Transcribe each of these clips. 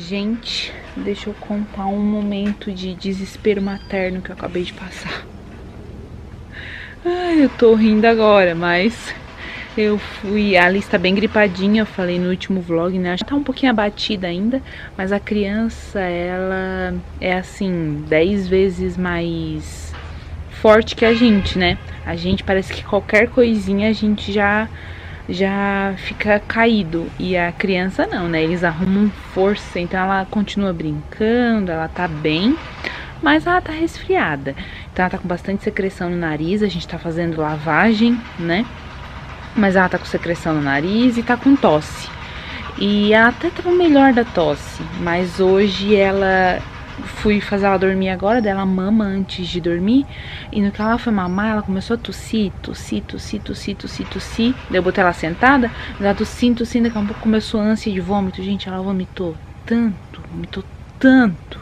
Gente, deixa eu contar um momento de desespero materno que eu acabei de passar. Ai, eu tô rindo agora, mas eu fui... A Alice tá bem gripadinha, eu falei no último vlog, né? Ela tá um pouquinho abatida ainda, mas a criança, ela é assim, 10 vezes mais forte que a gente, né? A gente parece que qualquer coisinha a gente já fica caído, e a criança não, né? Eles arrumam força, então ela continua brincando, ela tá bem, mas ela tá resfriada, então ela tá com bastante secreção no nariz, a gente tá fazendo lavagem, né? Mas ela tá com secreção no nariz e tá com tosse, e ela até tava melhor da tosse, mas hoje fui fazer ela dormir agora, daí ela mama antes de dormir, e no que ela foi mamar, ela começou a tossir, daí eu botei ela sentada, ela tossindo, daqui a pouco começou a ânsia de vômito, gente, ela vomitou tanto,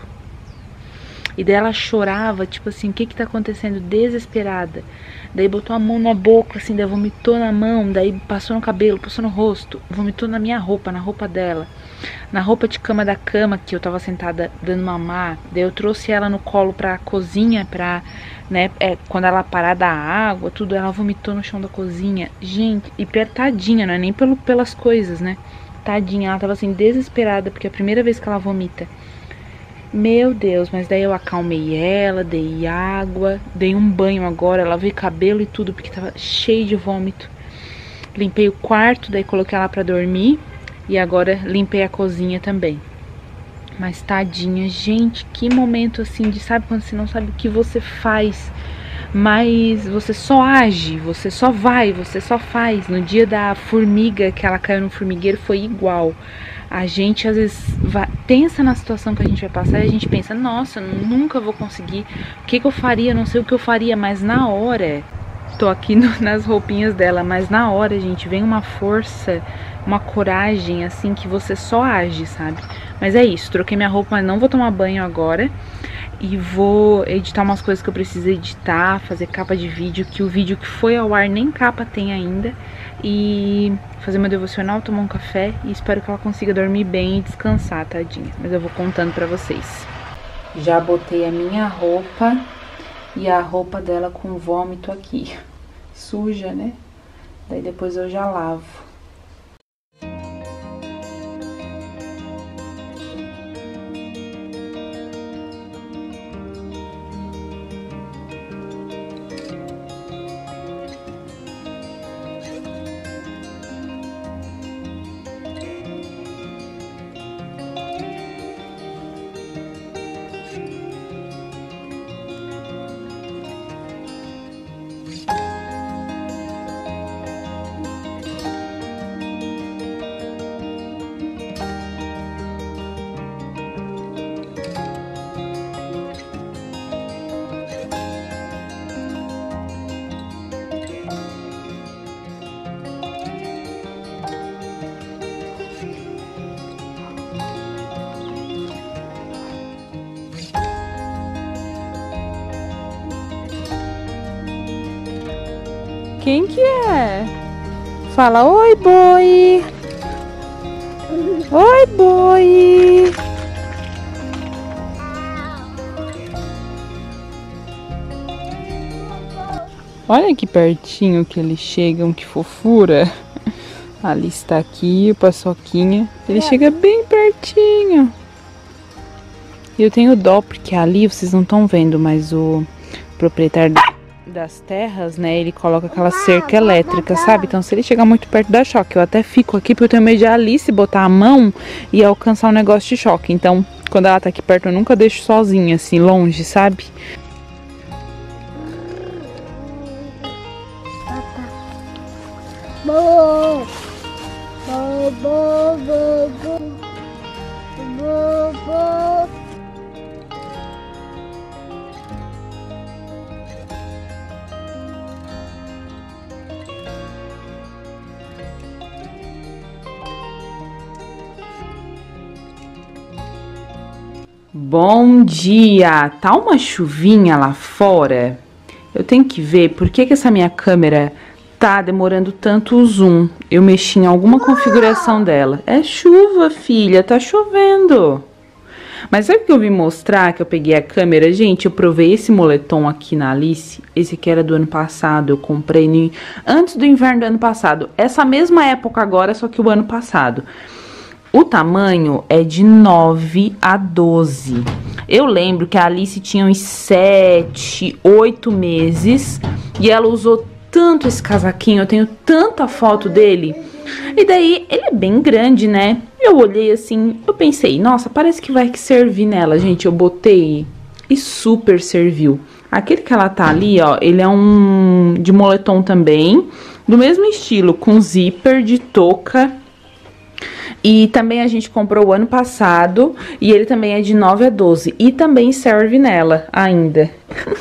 e daí ela chorava, tipo assim, o que tá acontecendo, desesperada, daí botou a mão na boca, assim, daí vomitou na mão, daí passou no cabelo, passou no rosto, vomitou na minha roupa, na roupa dela, na roupa de cama da cama que eu tava sentada dando mamar. Daí eu trouxe ela no colo pra cozinha, pra, né, quando ela parar da água, tudo, ela vomitou no chão da cozinha. Gente, e tadinha, não é nem pelas coisas, né? Tadinha, ela tava assim, desesperada, porque é a primeira vez que ela vomita. Meu Deus, mas daí eu acalmei ela, dei água, dei um banho agora, lavei cabelo e tudo, porque tava cheio de vômito. Limpei o quarto, daí coloquei ela pra dormir. E agora limpei a cozinha também. Mas tadinha, gente, que momento assim de, sabe, quando você não sabe o que você faz, mas você só age, você só vai, você só faz. No dia da formiga, que ela caiu no formigueiro, foi igual. A gente às vezes pensa na situação que a gente vai passar e a gente pensa, nossa, nunca vou conseguir, o que eu faria, não sei o que eu faria, mas na hora, tô aqui nas roupinhas dela, mas na hora, gente, vem uma força, uma coragem, assim, que você só age, sabe? Mas é isso, troquei minha roupa, mas não vou tomar banho agora. E vou editar umas coisas que eu preciso editar, fazer capa de vídeo, que o vídeo que foi ao ar nem capa tem ainda. E fazer meu devocional, tomar um café, e espero que ela consiga dormir bem e descansar, tadinha. Mas eu vou contando pra vocês. Já botei a minha roupa e a roupa dela com vômito aqui. Suja, né? Daí depois eu já lavo. Quem que é? Fala, oi, boi! Oi, boi! Olha que pertinho que eles chegam, que fofura! A Alice tá aqui, o Paçoquinha. Ele chega bem pertinho. E eu tenho dó, porque ali, vocês não estão vendo, mas o proprietário das terras, né, ele coloca aquela cerca elétrica, sabe? Então se ele chegar muito perto dá choque. Eu até fico aqui porque eu tenho medo de a Alice botar a mão e alcançar um negócio de choque. Então quando ela tá aqui perto eu nunca deixo sozinha, assim, longe, sabe? Bom dia! Tá uma chuvinha lá fora? Eu tenho que ver por que essa minha câmera tá demorando tanto o zoom. Eu mexi em alguma configuração dela. É chuva, filha, tá chovendo. Mas sabe o que eu vim mostrar, que eu peguei a câmera? Gente, eu provei esse moletom aqui na Alice. Esse aqui era do ano passado, eu comprei antes do inverno do ano passado. Essa mesma época agora, só que o ano passado. O tamanho é de 9 a 12. Eu lembro que a Alice tinha uns 7, 8 meses. E ela usou tanto esse casaquinho, eu tenho tanta foto dele. E daí, ele é bem grande, né? Eu olhei assim, eu pensei, nossa, parece que vai servir nela. Gente, eu botei e super serviu. Aquele que ela tá ali, ó, ele é um de moletom também, do mesmo estilo, com zíper de touca. E também a gente comprou o ano passado, e ele também é de 9 a 12. E também serve nela ainda.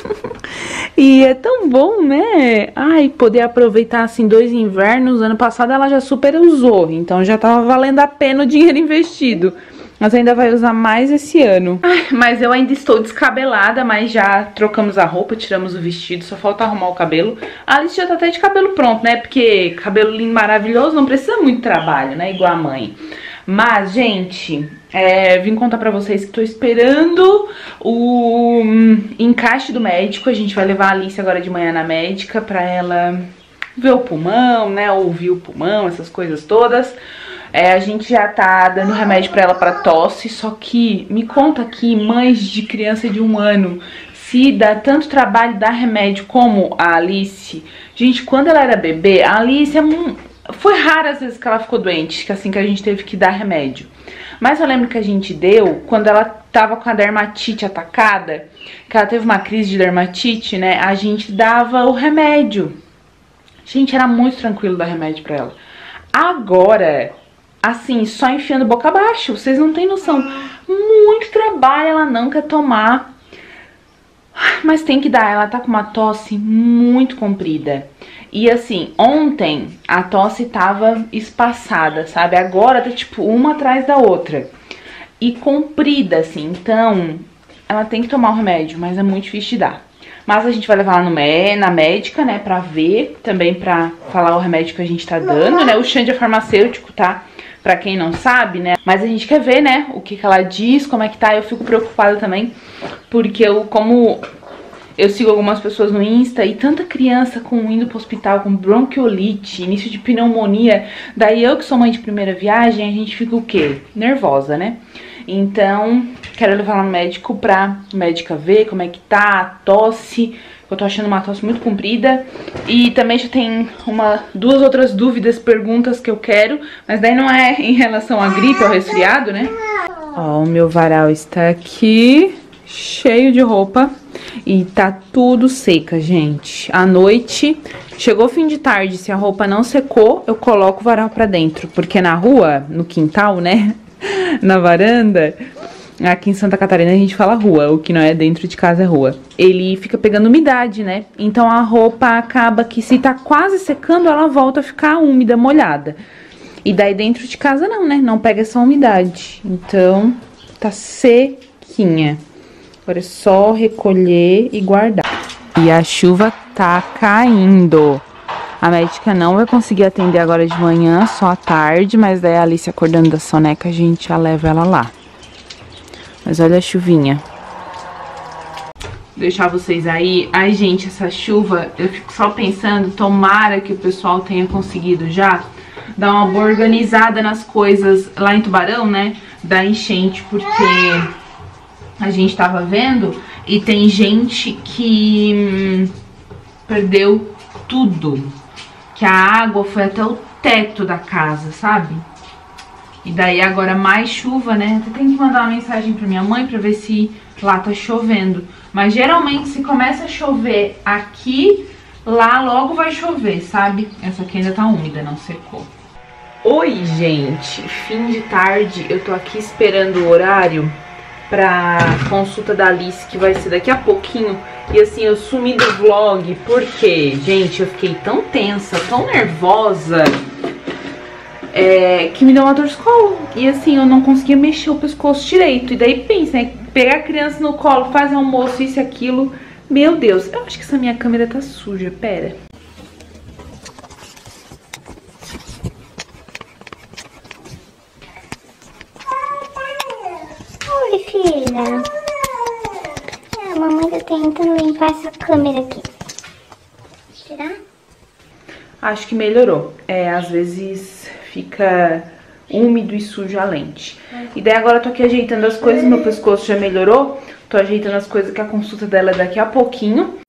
E é tão bom, né? Ai, poder aproveitar, assim, 2 invernos. Ano passado ela já super usou, então já tava valendo a pena o dinheiro investido. Mas ainda vai usar mais esse ano. Ai, mas eu ainda estou descabelada, mas já trocamos a roupa, tiramos o vestido, só falta arrumar o cabelo. A Alice já tá até de cabelo pronto, né? Porque cabelo lindo, maravilhoso, não precisa muito trabalho, né? Igual a mãe. Mas, gente, vim contar pra vocês que tô esperando o encaixe do médico. A gente vai levar a Alice agora de manhã na médica pra ela ver o pulmão, né? Ouvir o pulmão, essas coisas todas. A gente já tá dando remédio pra ela pra tosse, só que me conta aqui, mães de criança de 1 ano, se dá tanto trabalho dar remédio como a Alice. Gente, quando ela era bebê, a Alice foi raro as vezes que ela ficou doente, que assim que a gente teve que dar remédio. Mas eu lembro que a gente deu quando ela tava com a dermatite atacada, que ela teve uma crise de dermatite, né? A gente dava o remédio. Gente, era muito tranquilo dar remédio pra ela. Agora, assim, só enfiando boca abaixo, vocês não têm noção. Muito trabalho, ela não quer tomar. Mas tem que dar, ela tá com uma tosse muito comprida. E assim, ontem a tosse tava espaçada, sabe? Agora tá tipo uma atrás da outra. E comprida, assim, então ela tem que tomar o remédio, mas é muito difícil de dar. Mas a gente vai levar ela na médica, né, pra ver, também pra falar o remédio que a gente tá dando, né? O Xande é farmacêutico, tá? Pra quem não sabe, né? Mas a gente quer ver, né, o que ela diz, como é que tá. Eu fico preocupada também, porque como eu sigo algumas pessoas no Insta e tanta criança indo pro hospital com bronquiolite, início de pneumonia. Daí eu que sou mãe de primeira viagem, a gente fica o quê? Nervosa, né? Então, quero levar ela no médico pra médica ver como é que tá, a tosse. Eu tô achando uma tosse muito comprida. E também já tem 2 outras dúvidas, perguntas que eu quero. Mas daí não é em relação à gripe ou resfriado, né? Ó, o meu varal está aqui, cheio de roupa. E tá tudo seca, gente. À noite, chegou o fim de tarde, se a roupa não secou, eu coloco o varal pra dentro. Porque na rua, no quintal, né, na varanda, aqui em Santa Catarina a gente fala rua, o que não é dentro de casa é rua. Ele fica pegando umidade, né? Então a roupa acaba que se tá quase secando, ela volta a ficar úmida, molhada. E daí dentro de casa não, né? Não pega essa umidade. Então tá sequinha. Agora é só recolher e guardar. E a chuva tá caindo. A médica não vai conseguir atender agora de manhã, só à tarde. Mas daí a Alice acordando da soneca, a gente já leva ela lá. Mas olha a chuvinha. Vou deixar vocês aí. Ai, gente, essa chuva, eu fico só pensando, tomara que o pessoal tenha conseguido já dar uma boa organizada nas coisas lá em Tubarão, né? Da enchente, porque a gente tava vendo e tem gente que perdeu tudo. Que a água foi até o teto da casa, sabe? E daí agora mais chuva, né? Até tenho que mandar uma mensagem pra minha mãe pra ver se lá tá chovendo. Mas geralmente se começa a chover aqui, lá logo vai chover, sabe? Essa aqui ainda tá úmida, não secou. Oi, gente! Fim de tarde, eu tô aqui esperando o horário pra consulta da Alice, que vai ser daqui a pouquinho. E assim, eu sumi do vlog porque, gente, eu fiquei tão tensa, tão nervosa, que me deu uma dor de colo. E assim, eu não conseguia mexer o pescoço direito. E daí pensa, né, pegar a criança no colo, fazer almoço, isso e aquilo. Meu Deus, eu acho que essa minha câmera tá suja, pera. Oi, filha. A mamãe tá tentando limpar essa câmera aqui. Será? Acho que melhorou. Às vezes fica úmido e sujo a lente. E daí agora eu tô aqui ajeitando as coisas, meu pescoço já melhorou. Tô ajeitando as coisas que a consulta dela é daqui a pouquinho.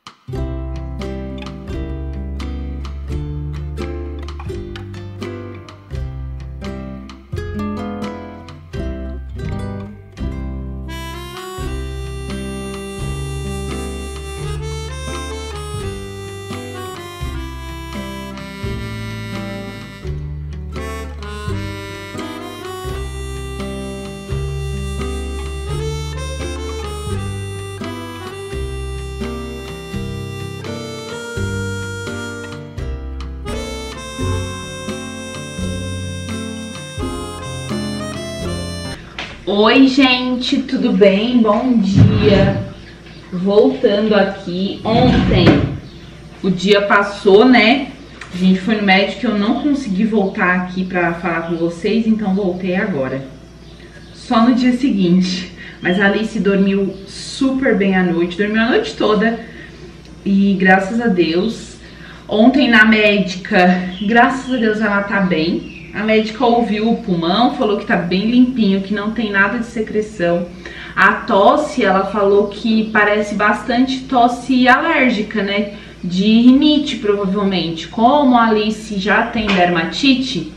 Oi, gente, tudo bem? Bom dia. Voltando aqui. Ontem o dia passou, né? A gente foi no médico, eu não consegui voltar aqui pra falar com vocês, então voltei agora. Só no dia seguinte. Mas a Alice dormiu super bem à noite, dormiu a noite toda e graças a Deus. Ontem na médica, graças a Deus ela tá bem. A médica ouviu o pulmão, falou que tá bem limpinho, que não tem nada de secreção. A tosse, ela falou que parece bastante tosse alérgica, né? De rinite, provavelmente. Como a Alice já tem dermatite,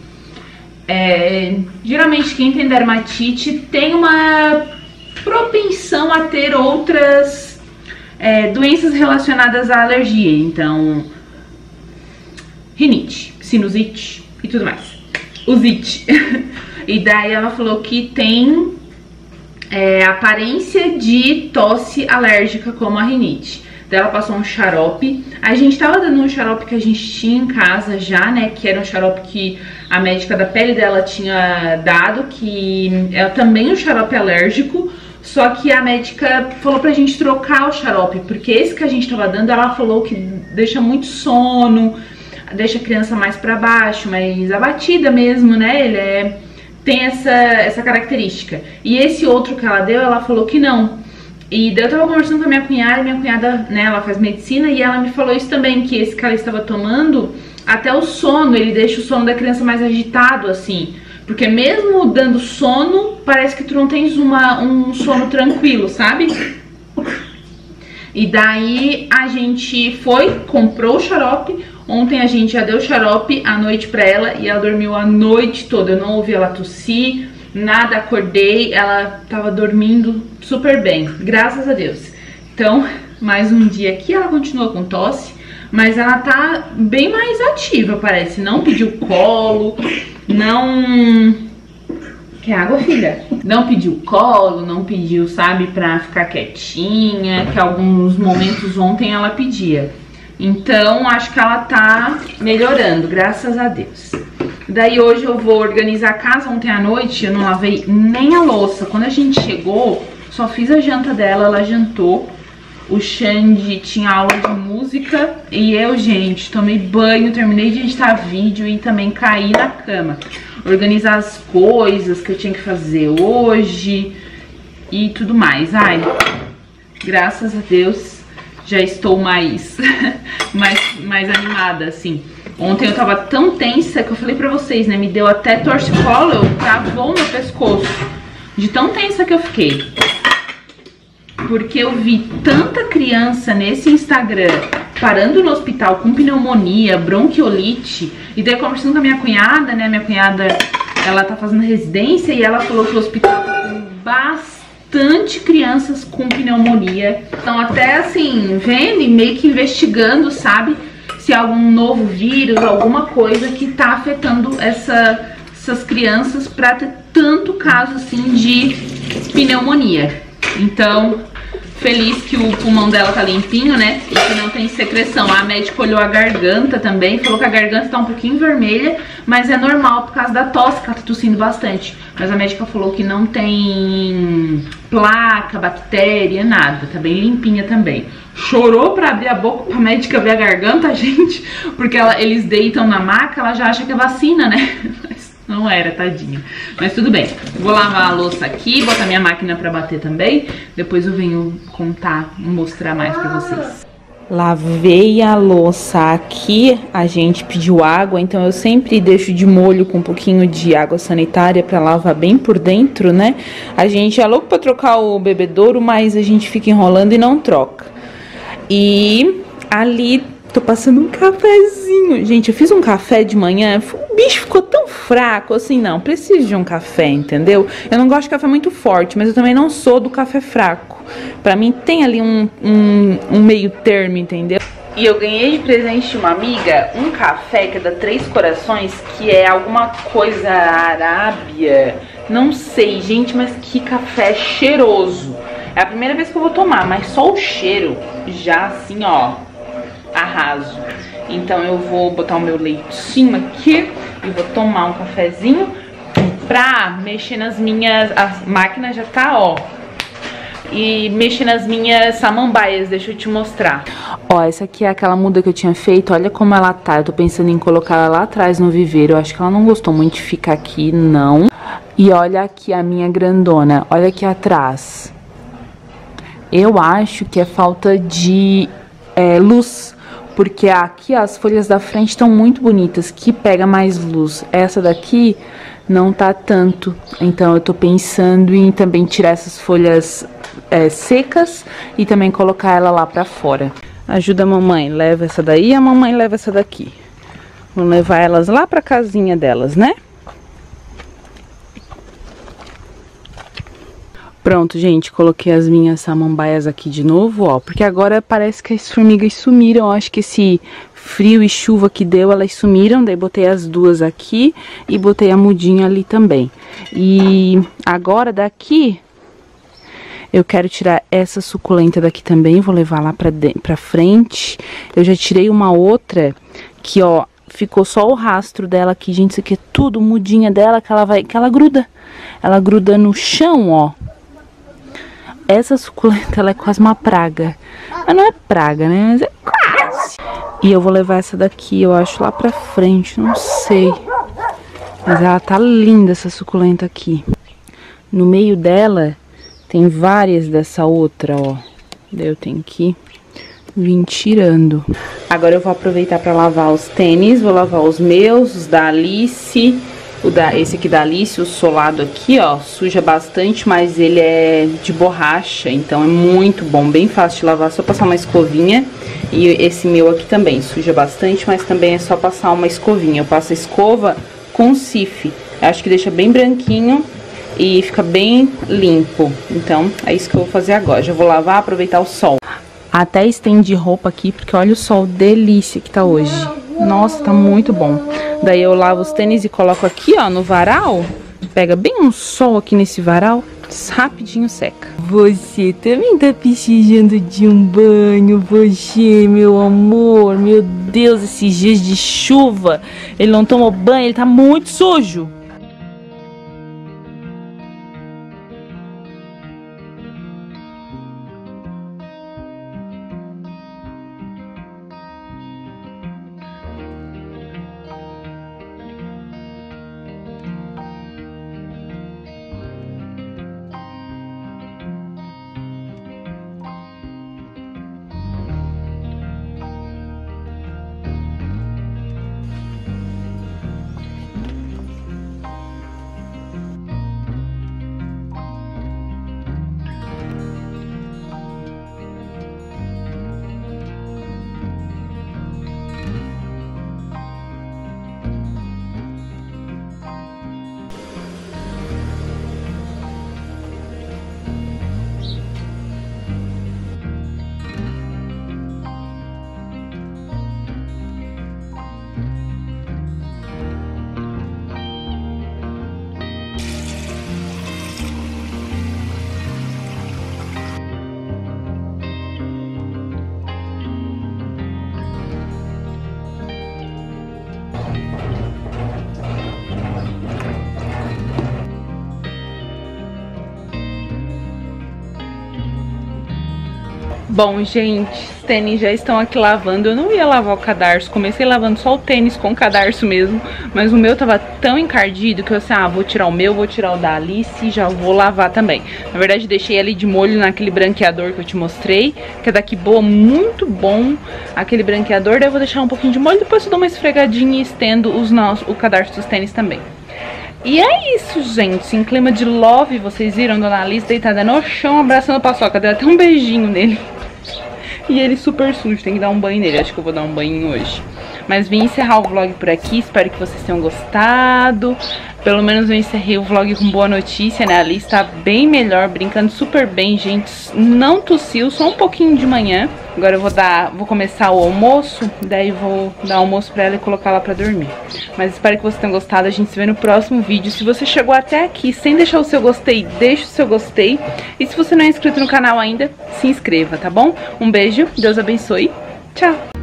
geralmente quem tem dermatite tem uma propensão a ter outras doenças relacionadas à alergia. Então, rinite, sinusite e tudo mais. Usite. E daí ela falou que tem aparência de tosse alérgica como a rinite. Daí ela passou um xarope. A gente tava dando um xarope que a gente tinha em casa já, né? Que era um xarope que a médica da pele dela tinha dado, que é também um xarope alérgico. Só que a médica falou pra gente trocar o xarope, porque esse que a gente tava dando, ela falou que deixa muito sono, deixa a criança mais pra baixo, mais abatida mesmo, né? Ele tem essa característica. E esse outro que ela deu, ela falou que não. E daí eu tava conversando com a minha cunhada, né, ela faz medicina, e ela me falou isso também, que esse que ela estava tomando, até o sono, ele deixa o sono da criança mais agitado, assim. Porque mesmo dando sono, parece que tu não tens um sono tranquilo, sabe? E daí a gente comprou o xarope. Ontem a gente já deu xarope à noite pra ela e ela dormiu a noite toda. Eu não ouvi ela tossir, nada, acordei, ela tava dormindo super bem, graças a Deus. Então, mais um dia aqui, ela continua com tosse, mas ela tá bem mais ativa, parece. Não pediu colo, não... Quer água, filha? Não pediu colo, não pediu, sabe, pra ficar quietinha, que alguns momentos ontem ela pedia. Então, acho que ela tá melhorando, graças a Deus. Daí hoje eu vou organizar a casa. Ontem à noite eu não lavei nem a louça. Quando a gente chegou, só fiz a janta dela, ela jantou. O Xande tinha aula de música e eu, gente, tomei banho, terminei de editar vídeo e também caí na cama. Organizar as coisas que eu tinha que fazer hoje e tudo mais. Ai, graças a Deus já estou mais animada, assim. Ontem eu tava tão tensa que eu falei pra vocês, né? Me deu até torcicolo, travou no pescoço. De tão tensa que eu fiquei. Porque eu vi tanta criança nesse Instagram parando no hospital com pneumonia, bronquiolite. E daí conversando com a minha cunhada, né? Minha cunhada, ela tá fazendo residência e ela falou que o hospital tá com bastante crianças com pneumonia. Então até assim, vendo e meio que investigando, sabe? Se há algum novo vírus, alguma coisa que tá afetando essas crianças pra ter tanto caso assim de pneumonia. Então, feliz que o pulmão dela tá limpinho, né? E que não tem secreção. A médica olhou a garganta também, falou que a garganta tá um pouquinho vermelha, mas é normal por causa da tosse, que ela tá tossindo bastante. Mas a médica falou que não tem placa, bactéria, nada. Tá bem limpinha também. Chorou pra abrir a boca pra médica ver a garganta, gente, porque eles deitam na maca, ela já acha que é vacina, né? Mas Não era, tadinha. Mas tudo bem. Vou lavar a louça aqui, botar minha máquina pra bater também. Depois eu venho contar, mostrar mais pra vocês. Lavei a louça aqui, a gente pediu água, então eu sempre deixo de molho com um pouquinho de água sanitária pra lavar bem por dentro, né? A gente é louco pra trocar o bebedouro, mas a gente fica enrolando e não troca. E ali tô passando um cafezinho. Gente, eu fiz um café de manhã, o bicho ficou tão fraco, assim, não, preciso de um café, entendeu? Eu não gosto de café muito forte, mas eu também não sou do café fraco. Pra mim tem ali um meio termo, entendeu? E eu ganhei de presente de uma amiga um café que é da Três Corações, que é alguma coisa Arábia, não sei, gente, mas que café cheiroso. É a primeira vez que eu vou tomar, mas só o cheiro já assim, ó, arraso. Então eu vou botar o meu leitinho aqui e vou tomar um cafezinho pra mexer nas minhas... A máquina já tá, ó. E mexer nas minhas samambaias, deixa eu te mostrar. Ó, essa aqui é aquela muda que eu tinha feito, olha como ela tá. Eu tô pensando em colocar ela lá atrás no viveiro. Eu acho que ela não gostou muito de ficar aqui, não. E olha aqui a minha grandona, olha aqui atrás. Eu acho que é falta de luz, porque aqui as folhas da frente estão muito bonitas, que pega mais luz. Essa daqui não tá tanto, então eu tô pensando em também tirar essas folhas secas e também colocar ela lá pra fora. Ajuda a mamãe, leva essa daí e a mamãe leva essa daqui. Vamos levar elas lá pra casinha delas, né? Pronto, gente, coloquei as minhas samambaias aqui de novo, ó, porque agora parece que as formigas sumiram. Acho que esse frio e chuva que deu, elas sumiram. Daí botei as duas aqui e botei a mudinha ali também. E agora daqui eu quero tirar essa suculenta daqui também, vou levar lá pra frente. Eu já tirei uma outra que, ó, ficou só o rastro dela aqui, gente. Isso aqui é tudo mudinha dela, que ela gruda. Ela gruda no chão, ó. Essa suculenta, ela é quase uma praga. Mas não é praga, né? Mas é quase. E eu vou levar essa daqui, eu acho, lá pra frente, não sei. Mas ela tá linda, essa suculenta aqui. No meio dela, tem várias dessa outra, ó. Daí eu tenho que vir tirando. Agora eu vou aproveitar pra lavar os tênis. Vou lavar os meus, os da Alice... Esse aqui da Alice, o solado aqui, ó, suja bastante, mas ele é de borracha, então é muito bom, bem fácil de lavar, só passar uma escovinha. E esse meu aqui também, suja bastante, mas também é só passar uma escovinha. Eu passo a escova com Cif, acho que deixa bem branquinho e fica bem limpo. Então, é isso que eu vou fazer agora, já vou lavar, aproveitar o sol. Até estendi roupa aqui, porque olha o sol delícia que tá hoje. Nossa, tá muito bom. Daí eu lavo os tênis e coloco aqui, ó, no varal. Pega bem um sol aqui nesse varal, rapidinho seca. Você também tá precisando de um banho, você, meu amor. Meu Deus, esses dias de chuva, ele não tomou banho, ele tá muito sujo. Bom, gente, os tênis já estão aqui lavando. Eu não ia lavar o cadarço, comecei lavando só o tênis com o cadarço mesmo, mas o meu tava tão encardido que eu assim, vou tirar o meu, vou tirar o da Alice e já vou lavar também. Na verdade, deixei ali de molho naquele branqueador que eu te mostrei, que é daqui boa, muito bom aquele branqueador. Daí eu vou deixar um pouquinho de molho, depois eu dou uma esfregadinha e estendo o cadarço dos tênis também. E é isso, gente, em clima de love, vocês viram Dona Alice deitada no chão, abraçando o Paçoca, deu até um beijinho nele. E ele super sujo, tem que dar um banho nele, acho que eu vou dar um banho hoje. Mas vim encerrar o vlog por aqui, espero que vocês tenham gostado. Pelo menos eu encerrei o vlog com boa notícia, né? A Alice tá bem melhor, brincando super bem, gente. Não tossiu, só um pouquinho de manhã. Agora eu vou começar o almoço, daí vou dar almoço pra ela e colocar ela pra dormir. Mas espero que vocês tenham gostado, a gente se vê no próximo vídeo. Se você chegou até aqui sem deixar o seu gostei, deixa o seu gostei. E se você não é inscrito no canal ainda, se inscreva, tá bom? Um beijo, Deus abençoe, tchau!